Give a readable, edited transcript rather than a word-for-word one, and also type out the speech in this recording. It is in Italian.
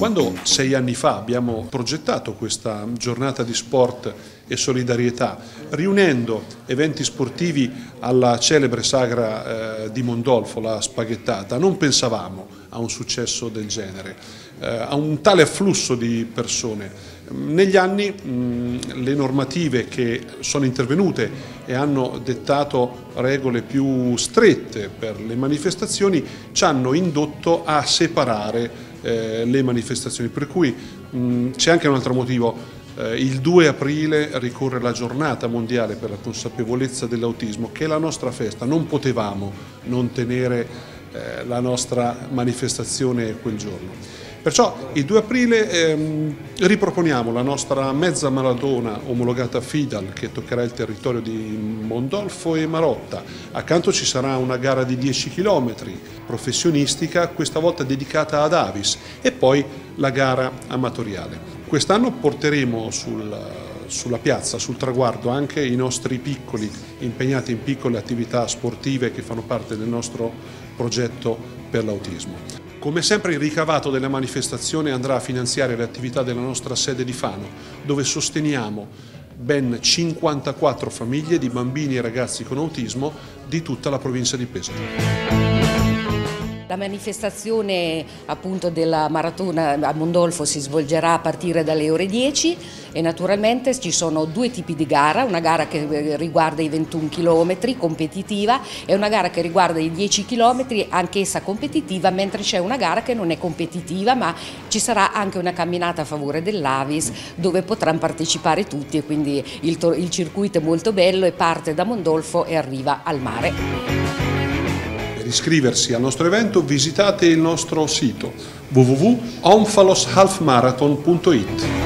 Quando 6 anni fa abbiamo progettato questa giornata di sport e solidarietà, riunendo eventi sportivi alla celebre sagra di Mondolfo, la spaghettata, non pensavamo a un successo del genere, a un tale afflusso di persone. Negli anni le normative che sono intervenute e hanno dettato regole più strette per le manifestazioni ci hanno indotto a separare le manifestazioni, per cui c'è anche un altro motivo. Il 2 aprile ricorre la giornata mondiale per la consapevolezza dell'autismo, che è la nostra festa. Non potevamo non tenere la nostra manifestazione quel giorno. Perciò il 2 aprile riproponiamo la nostra mezza maratona omologata FIDAL, che toccherà il territorio di Mondolfo e Marotta. Accanto ci sarà una gara di 10 km professionistica, questa volta dedicata ad Avis, e poi la gara amatoriale. Quest'anno porteremo sulla piazza, sul traguardo, anche i nostri piccoli impegnati in piccole attività sportive che fanno parte del nostro progetto per l'autismo. Come sempre il ricavato della manifestazione andrà a finanziare le attività della nostra sede di Fano, dove sosteniamo ben 54 famiglie di bambini e ragazzi con autismo di tutta la provincia di Pesaro. La manifestazione appunto della maratona a Mondolfo si svolgerà a partire dalle ore 10 e naturalmente ci sono due tipi di gara, una gara che riguarda i 21 km competitiva e una gara che riguarda i 10 km anch'essa competitiva, mentre c'è una gara che non è competitiva, ma ci sarà anche una camminata a favore dell'Avis dove potranno partecipare tutti, e quindi il circuito è molto bello e parte da Mondolfo e arriva al mare. Per iscriversi al nostro evento visitate il nostro sito www.onfaloshalfmarathon.it.